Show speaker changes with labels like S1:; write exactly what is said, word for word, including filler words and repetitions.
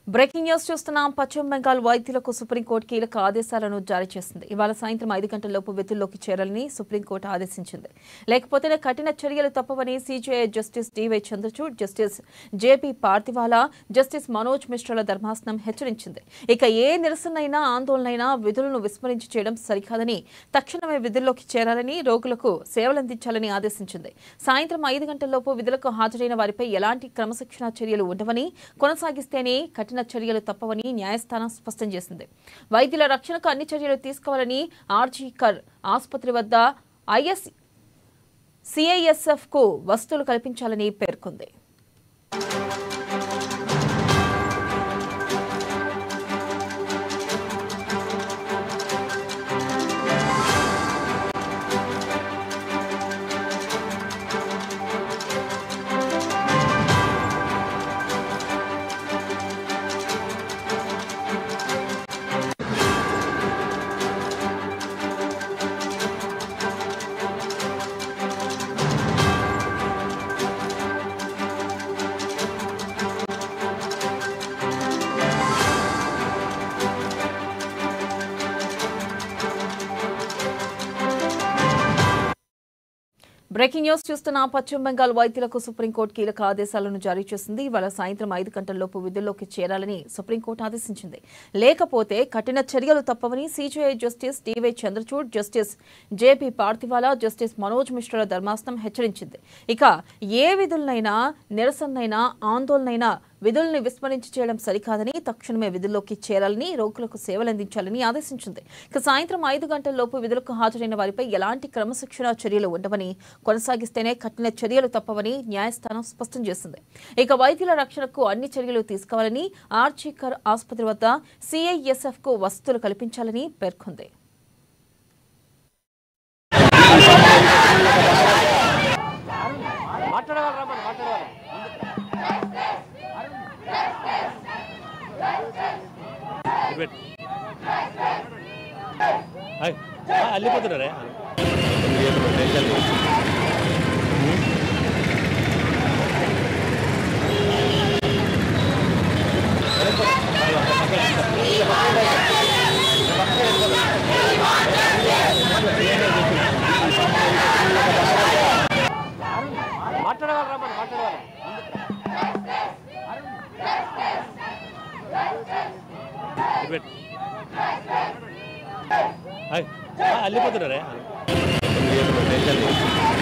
S1: Breaking news చూస్తున్నాం. పశ్చిమ బెంగాల్ వైద్యులకు సుప్రీంకోర్టు కీలక ఆదేశాలను జారీ చేసింది. ఇవాళ సాయంత్రం ఐదు గంటలలోపు విధుల్లోకి చేరాలని సుప్రీంకోర్టు ఆదేశించింది. లేకపోతే కఠిన చర్యలు తప్పవని CJI justice DY Chandrachud, justice JP Pardiwala, justice Manoj మిశ్రాల ధర్మాసనం హెచ్చరించింది. ఇక ఏ నిరసనైనా ఆందోళనైనా విధులను విస్మరించి చేయడం సరికాదని, తక్షణమే విధుల్లోకి చేరాలని, రోగులకు సేవలందించాలని ఆదేశించింది. సాయంత్రం ఐదు గంటలలోపు విధులకు హాజరైన వారిపై ఎలాంటి క్రమశిక్షణ చర్యలు ఉండవని, కొనసాగిస్తేనే కఠిన చర్యలు తప్పవని న్యాయస్థానం స్పష్టం చేసింది. వైద్యుల రక్షణకు అన్ని చర్యలు తీసుకోవాలని, ఆర్జీ కర్ ఆసుపత్రి వద్ద ఐఎస్ సిఐఎస్ఎఫ్ కు వసతులు కల్పించాలని పేర్కొంది. బ్రేకింగ్ న్యూస్ చూస్తున్న పశ్చిమ బెంగాల్ వైద్యులకు సుప్రీంకోర్టు కీలక ఆదేశాలను జారీ చేసింది. ఇవాళ సాయంత్రం ఐదు గంటలలోపు విధుల్లోకి చేరాలని సుప్రీంకోర్టు ఆదేశించింది. లేకపోతే కఠిన చర్యలు తప్పవని CJI justice DY Chandrachud, justice JP Pardiwala, justice Manoj మిశ్రాల ధర్మాసనం హెచ్చరించింది. ఇక ఏ విధులనైనా, నిరసనైనా, ఆందోళనైనా విధుల్ని విస్మరించి చేయడం సరికాదని, తక్షణమే విధుల్లోకి చేరాలని, రోగులకు సేవలందించాలని ఆదేశించింది. ఇక సాయంత్రం ఐదు గంటలలోపు విధులకు హాజరైన వారిపై ఎలాంటి క్రమశిక్షణ చర్యలు ఉండవని, కొనసాగిస్తేనే కఠిన చర్యలు తప్పవని న్యాయస్థానం స్పష్టం చేసింది. ఇక వైద్యుల రక్షణకు అన్ని చర్యలు తీసుకోవాలని, ఆర్జీ కర్ ఆసుపత్రి వద్ద సిఐఎస్ఎఫ్ కు వసతులు కల్పించాలని పేర్కొంది.
S2: అల్లిపోతున్నారే మాట్లాడగలరా మాట్లాడగలరా అల్లిపోతున్నారే